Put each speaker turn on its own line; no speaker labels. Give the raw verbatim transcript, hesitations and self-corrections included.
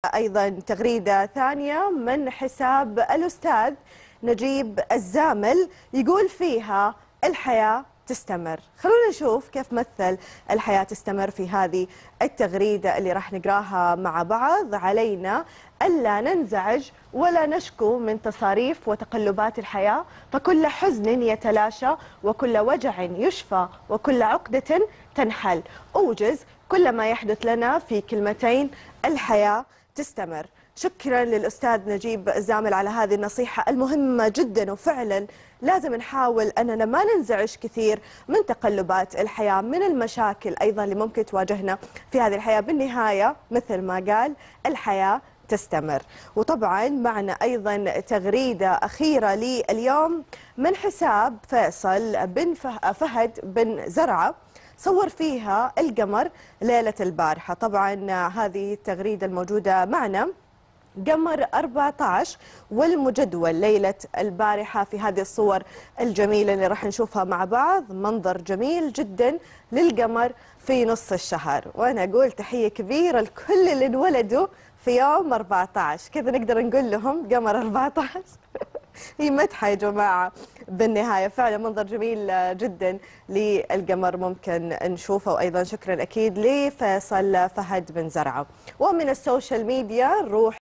أيضا تغريدة ثانية من حساب الأستاذ نجيب الزامل يقول فيها الحياة تستمر. خلونا نشوف كيف مثل الحياة تستمر في هذه التغريدة اللي راح نقراها مع بعض. علينا ألا ننزعج ولا نشكو من تصاريف وتقلبات الحياة، فكل حزن يتلاشى وكل وجع يشفى وكل عقدة تنحل. أوجز كل ما يحدث لنا في كلمتين: الحياة تستمر. شكرا للأستاذ نجيب الزامل على هذه النصيحة المهمة جدا، وفعلا لازم نحاول أننا ما ننزعج كثير من تقلبات الحياة، من المشاكل أيضا اللي ممكن تواجهنا في هذه الحياة. بالنهاية مثل ما قال الحياة تستمر. وطبعا معنا أيضا تغريدة أخيرة لي اليوم من حساب فيصل بن فهد بن زرعة، صور فيها القمر ليلة البارحة. طبعا هذه التغريدة الموجودة معنا قمر أربعة عشر والمجدول ليلة البارحة في هذه الصور الجميلة اللي راح نشوفها مع بعض. منظر جميل جدا للقمر في نص الشهر، وأنا أقول تحية كبيرة لكل اللي انولدوا في يوم أربعة عشر، كذا نقدر نقول لهم قمر أربعة عشر. هي مدحة يا جماعة. بالنهاية فعلا منظر جميل جدا للقمر ممكن نشوفه. وأيضا شكرا أكيد لفيصل فهد بن زرعة. ومن السوشيال ميديا نروح